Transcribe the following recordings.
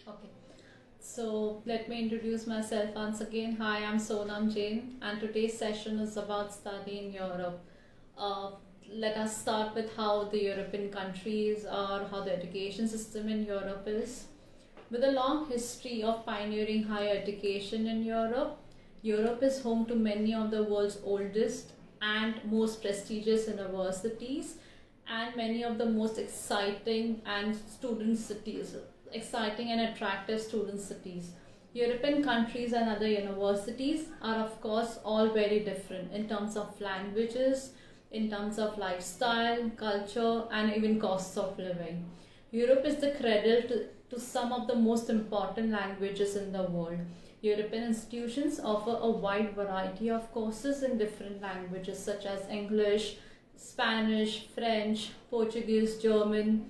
Okay, so let me introduce myself once again. Hi, I'm Sonam Jain, and today's session is about study in Europe. Uh, Let us start with how the European countries are, how the education system in Europe is. With a long history of pioneering higher education in Europe, Europe is home to many of the world's oldest and most prestigious universities and many of the most exciting and attractive student cities. European countries and other universities are of course all very different in terms of languages, in terms of lifestyle, culture and even costs of living. Europe is the cradle to some of the most important languages in the world. European institutions offer a wide variety of courses in different languages such as English, Spanish, French, Portuguese, German.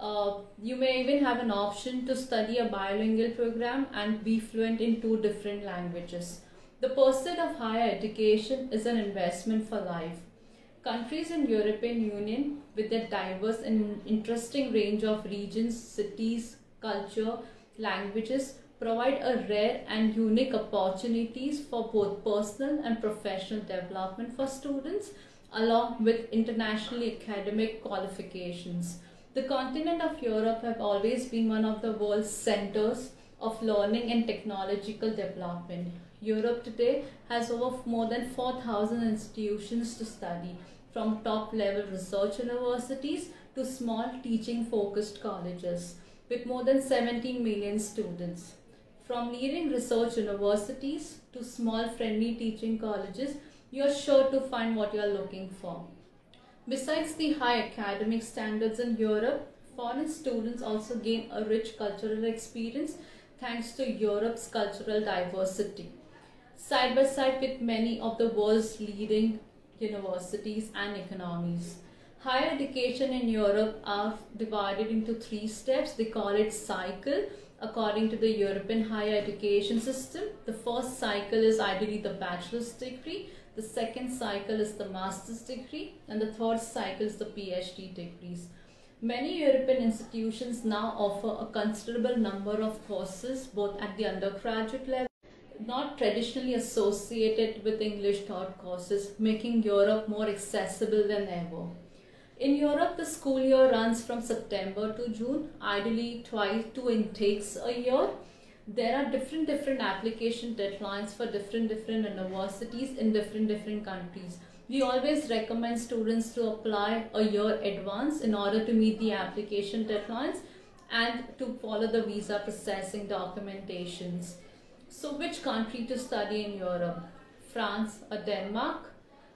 You may even have an option to study a bilingual program and be fluent in two different languages. The pursuit of higher education is an investment for life. Countries in European Union, with their diverse and interesting range of regions, cities, culture, languages, provide a rare and unique opportunities for both personal and professional development for students, along with internationally academic qualifications. The continent of Europe have always been one of the world's centers of learning and technological development. Europe today has over more than 4,000 institutions to study, from top-level research universities to small teaching-focused colleges, with more than 17 million students. From leading research universities to small friendly teaching colleges, you are sure to find what you are looking for. Besides the high academic standards in Europe, foreign students also gain a rich cultural experience thanks to Europe's cultural diversity. Side by side with many of the world's leading universities and economies. Higher education in Europe are divided into three steps. They call it cycle according to the European higher education system. The first cycle is ideally the bachelor's degree, the second cycle is the master's degree, and the third cycle is the PhD degrees. Many European institutions now offer a considerable number of courses both at the undergraduate level, not traditionally associated with English taught courses, making Europe more accessible than ever. In Europe, the school year runs from September to June, ideally two intakes a year. There are different application deadlines for different universities in different countries. We always recommend students to apply a year advance in order to meet the application deadlines and to follow the visa processing documentations. So which country to study in Europe? France or Denmark,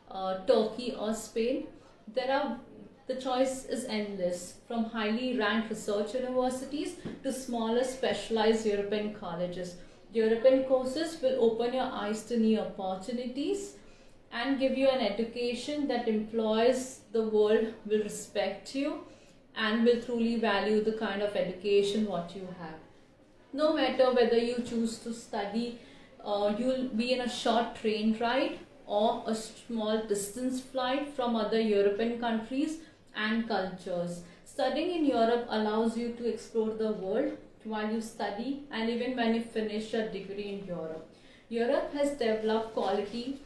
Turkey or Spain? The choice is endless, from highly ranked research universities to smaller specialized European colleges. European courses will open your eyes to new opportunities and give you an education that employers the world will respect you and will truly value the kind of education what you have. No matter whether you choose to study, you'll be in a short train ride or a small distance flight from other European countries and cultures. Studying in Europe allows you to explore the world while you study and even when you finish your degree in Europe. Europe has developed quality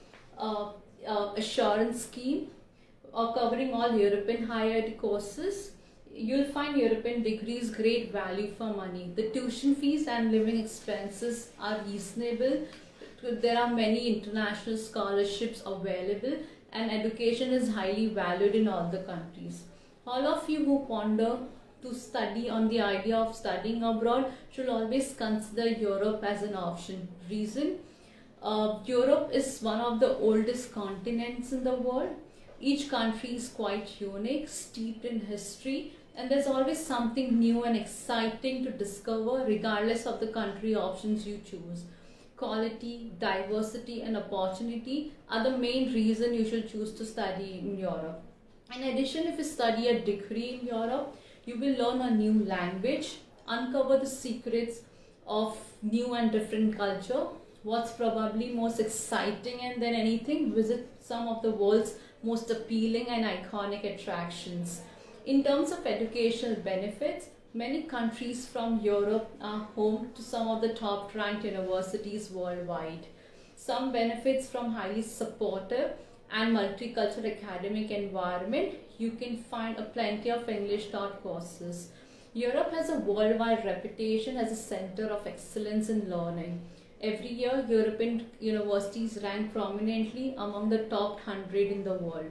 assurance scheme covering all European higher ed courses. You'll find European degrees great value for money. The tuition fees and living expenses are reasonable. There are many international scholarships available and education is highly valued in all the countries. All of you who ponder to study on the idea of studying abroad should always consider Europe as an option. Reason? Europe is one of the oldest continents in the world. Each country is quite unique, steeped in history, and there's always something new and exciting to discover regardless of the country options you choose. Quality, diversity and opportunity are the main reason you should choose to study in Europe. In addition, if you study a degree in Europe, you will learn a new language, uncover the secrets of new and different culture. What's probably most exciting and than anything, visit some of the world's most appealing and iconic attractions. In terms of educational benefits, Many countries from Europe are home to some of the top ranked universities worldwide. Some benefits from highly supportive and multicultural academic environment. You can find a plenty of English taught courses. Europe has a worldwide reputation as a center of excellence in learning. Every year, European universities rank prominently among the top 100 in the world.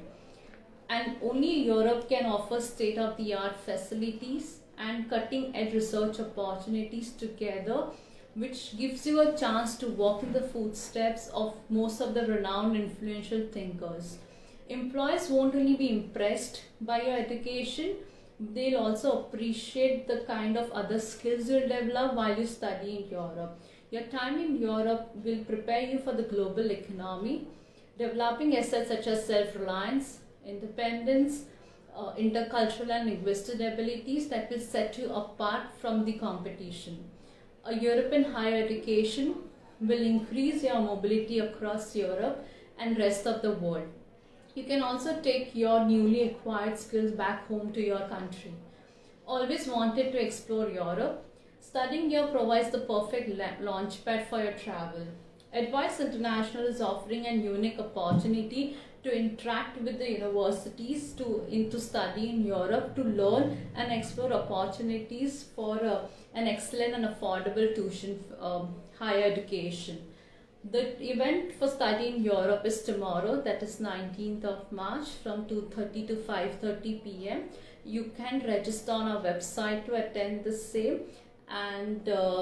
And only Europe can offer state-of-the-art facilities and cutting-edge research opportunities together, which gives you a chance to walk in the footsteps of most of the renowned influential thinkers. Employers won't only be impressed by your education, they'll also appreciate the kind of other skills you'll develop while you study in Europe. Your time in Europe will prepare you for the global economy, developing assets such as self-reliance, independence, intercultural and linguistic abilities that will set you apart from the competition. A European higher education will increase your mobility across Europe and rest of the world. You can also take your newly acquired skills back home to your country. Always wanted to explore Europe? Studying here provides the perfect launchpad for your travel. Advice International is offering a unique opportunity to interact with the universities to study in Europe, to learn and explore opportunities for an excellent and affordable tuition higher education. The event for study in Europe is tomorrow, that is 19th of March from 2:30 to 5:30 p.m. You can register on our website to attend the same and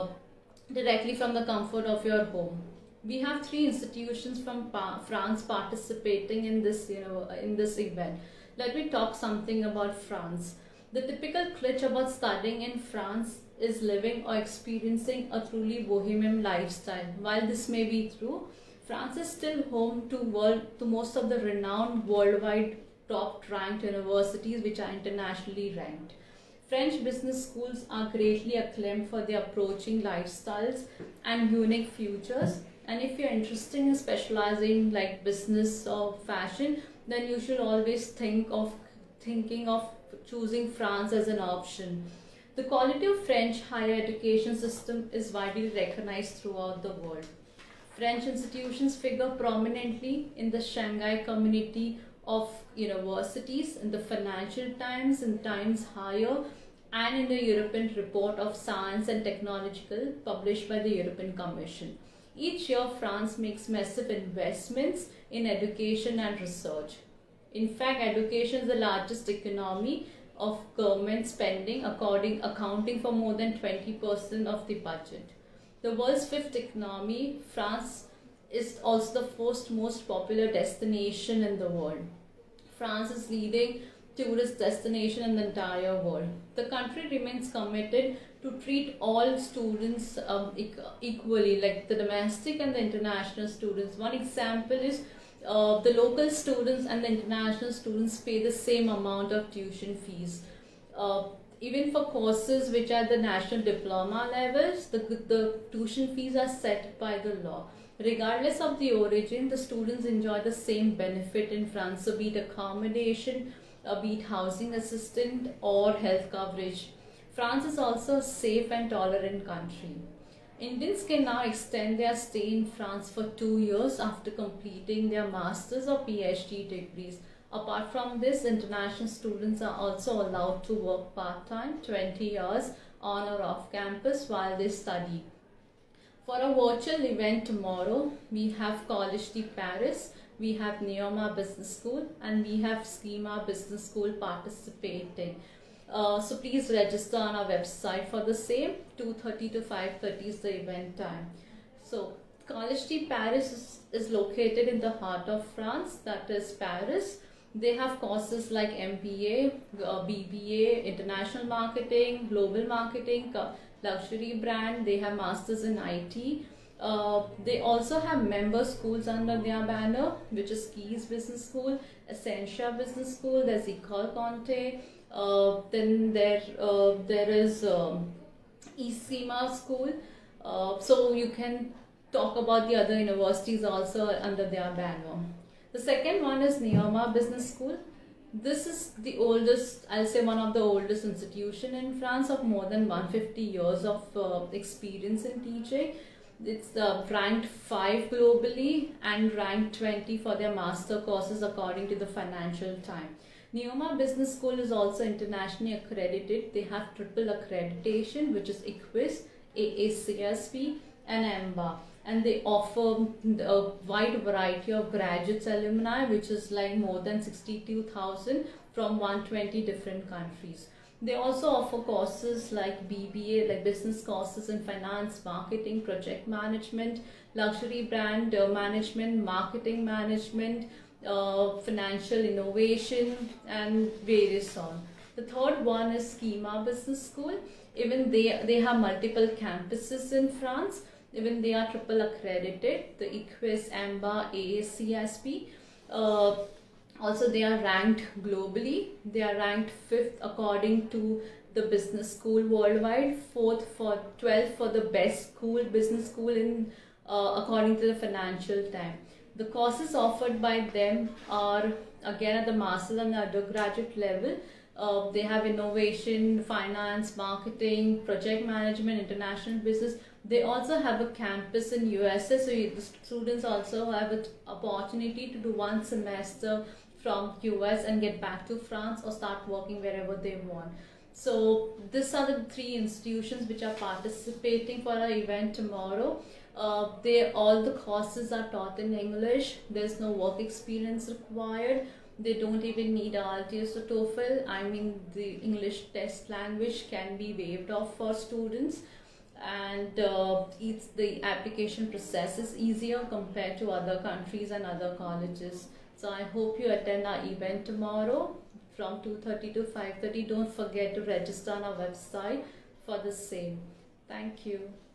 directly from the comfort of your home. We have 3 institutions from France participating in this, in this event. Let me talk something about France. The typical cliché about studying in France is living or experiencing a truly bohemian lifestyle. While this may be true, France is still home to most of the renowned worldwide top-ranked universities which are internationally ranked. French business schools are greatly acclaimed for their approaching lifestyles and unique futures. And if you're interested in specializing like business or fashion, then you should always thinking of choosing France as an option. The quality of French higher education system is widely recognized throughout the world. French institutions figure prominently in the Shanghai community of universities, in the Financial Times, in Times Higher, and in the European Report of Science and Technological published by the European Commission. Each year, France makes massive investments in education and research. In fact, education is the largest economy of government spending, accounting for more than 20% of the budget. The world's 5th economy, France is also the 1st most popular destination in the world. France is leading tourist destination in the entire world. The country remains committed to treat all students equally, like the domestic and the international students. One example is the local students and the international students pay the same amount of tuition fees. Even for courses which are the national diploma levels, the tuition fees are set by the law. Regardless of the origin, the students enjoy the same benefit in France, so be it accommodation, be it housing assistance or health coverage. France is also a safe and tolerant country. Indians can now extend their stay in France for 2 years after completing their master's or PhD degrees. Apart from this, international students are also allowed to work part-time, 20 hours on or off campus while they study. For a virtual event tomorrow, we have Collège de Paris, we have Neoma Business School, and we have Schema Business School participating. So please register on our website for the same. 2:30 to 5:30 is the event time. So Collège de Paris is located in the heart of France, that is Paris. They have courses like MBA, BBA, International Marketing, Global Marketing, Luxury Brand. They have Masters in IT. They also have member schools under their banner, which is Keys Business School, Essentia Business School, there's Ecole Conte, then there is Schema School. So you can talk about the other universities also under their banner. The second one is Neoma Business School. This is the oldest, I'll say one of the oldest institution in France of more than 150 years of experience in teaching. It's ranked 5 globally and ranked 20 for their master courses according to the Financial Times. Neoma Business School is also internationally accredited. They have triple accreditation, which is ICWIS, AACSP and EMBA. And they offer a wide variety of graduates alumni, which is like more than 62,000 from 120 different countries. They also offer courses like BBA, like business courses in finance, marketing, project management, luxury brand management, marketing management, financial innovation, and various on. The third one is Schema Business School. Even they have multiple campuses in France. Even they are triple accredited, the ICWIS, EMBA, AACSP. Also, they are ranked globally. They are ranked 5th according to the business school worldwide, 12th for the best school, business school in according to the Financial Times. The courses offered by them are again at the master's and the undergraduate level. They have innovation, finance, marketing, project management, international business. They also have a campus in USA, so the students also have an opportunity to do one semester from US and get back to France or start working wherever they want. So these are the 3 institutions which are participating for our event tomorrow. All the courses are taught in English. There's no work experience required. They don't even need IELTS or TOEFL. I mean, the English test language can be waived off for students, and the application process is easier compared to other countries and other colleges. So I hope you attend our event tomorrow from 2:30 to 5:30. Don't forget to register on our website for the same. Thank you.